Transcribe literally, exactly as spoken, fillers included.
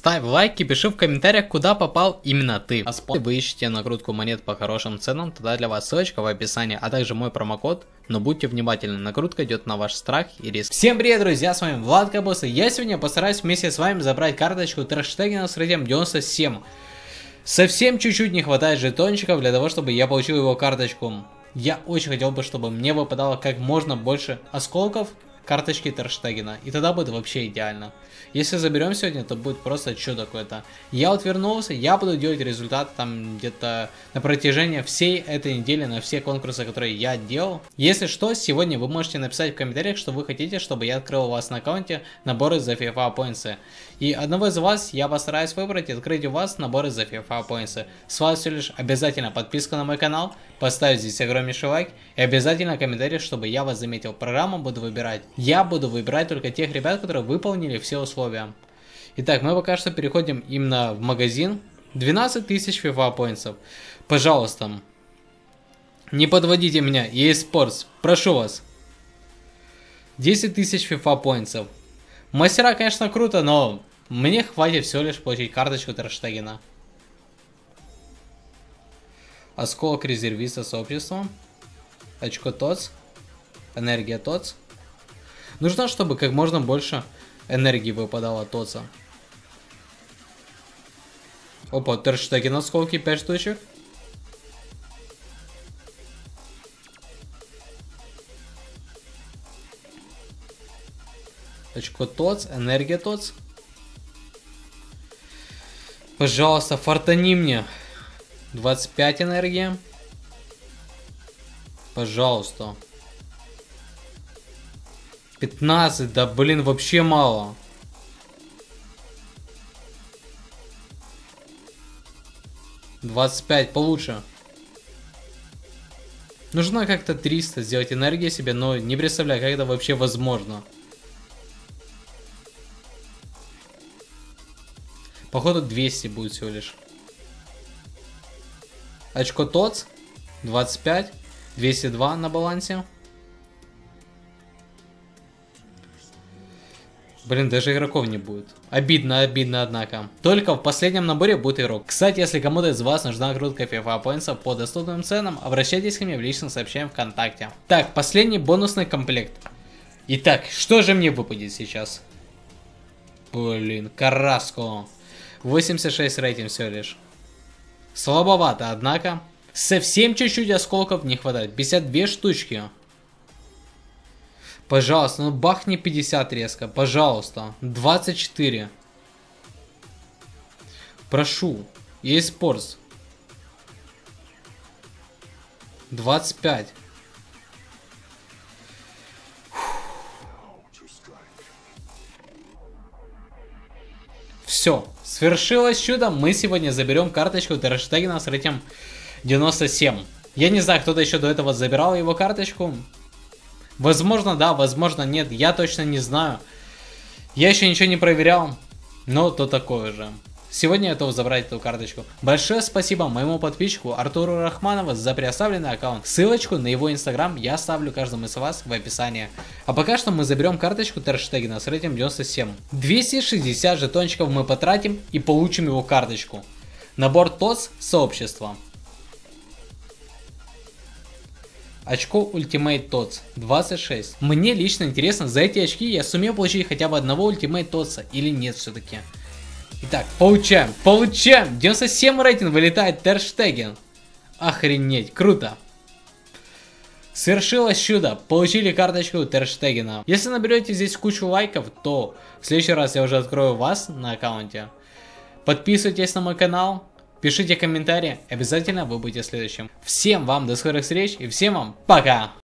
Ставь лайк и пиши в комментариях, куда попал именно ты. А если вы ищете накрутку монет по хорошим ценам, тогда для вас ссылочка в описании, а также мой промокод. Но будьте внимательны, накрутка идет на ваш страх и риск. Всем привет, друзья, с вами Влад Кабос, и я сегодня постараюсь вместе с вами забрать карточку Трэштегена с рейтингом девяносто семь. Совсем чуть-чуть не хватает жетончиков для того, чтобы я получил его карточку. Я очень хотел бы, чтобы мне выпадало как можно больше осколков карточки Трэштегена, и тогда будет вообще идеально. Если заберем сегодня, то будет просто чудо какое-то. Я вот вернулся, я буду делать результат там где-то на протяжении всей этой недели, на все конкурсы, которые я делал. Если что, сегодня вы можете написать в комментариях, что вы хотите, чтобы я открыл у вас на аккаунте наборы за FIFA Points. И одного из вас я постараюсь выбрать и открыть у вас наборы за FIFA Points. С вас все лишь обязательно подписка на мой канал, поставить здесь огромнейший лайк и обязательно комментарий, чтобы я вас заметил. Программу буду выбирать. Я буду выбирать только тех ребят, которые выполнили все условия. Итак, мы пока что переходим именно в магазин. двенадцать тысяч FIFA Points. Пожалуйста, не подводите меня, и эй Sports, прошу вас. десять тысяч FIFA Points. Мастера, конечно, круто, но мне хватит всего лишь получить карточку Трэштегена. Осколок резервиста сообщества. Очко ТОЦ. Энергия ТОЦ. Нужно, чтобы как можно больше энергии выпадало ТОЦа. Опа, Трэштеген осколки пять штучек. Очко ТОЦ, энергия ТОЦ. Пожалуйста, фартани мне. двадцать пять энергии. Пожалуйста. пятнадцать, да блин, вообще мало. двадцать пять, получше. Нужно как-то триста сделать энергии себе, но не представляю, как это вообще возможно. Походу двести будет всего лишь. Очко ТОЦ, двадцать пять, двести два на балансе. Блин, даже игроков не будет. Обидно, обидно, однако. Только в последнем наборе будет игрок. Кстати, если кому-то из вас нужна накрутка FIFA Points по доступным ценам, обращайтесь ко мне в личном сообщении ВКонтакте. Так, последний бонусный комплект. Итак, что же мне выпадет сейчас? Блин, Карраско. восемьдесят шесть рейтинг всего лишь. Слабовато, однако. Совсем чуть-чуть осколков не хватает. пятьдесят две штучки. Пожалуйста, ну бахни пятьдесят резко. Пожалуйста. двадцать четыре. Прошу. и эй Sports. двадцать пять. Все. Свершилось чудо. Мы сегодня заберем карточку Трэштегена с рейтингом девяносто семь. Я не знаю, кто-то еще до этого забирал его карточку. Возможно, да, возможно, нет. Я точно не знаю. Я еще ничего не проверял. Но то такое же. Сегодня я готов забрать эту карточку. Большое спасибо моему подписчику Артуру Рахманову за предоставленный аккаунт. Ссылочку на его инстаграм я оставлю каждому из вас в описании. А пока что мы заберем карточку Трэштегена с рейтингом девяносто семь. двести шестьдесят жетончиков мы потратим и получим его карточку. Набор ТОЦ сообщества. Очко Ultimate ТОЦ двадцать шесть. Мне лично интересно, за эти очки я сумею получить хотя бы одного Ultimate ТОЦа или нет все-таки. Итак, получаем, получаем. девяносто семь рейтинг вылетает Трэштеген. Охренеть, круто. Свершилось чудо, получили карточку Трэштегена. Если наберете здесь кучу лайков, то в следующий раз я уже открою вас на аккаунте. Подписывайтесь на мой канал. Пишите комментарии, обязательно вы будете следующим. Всем вам до скорых встреч и всем вам пока!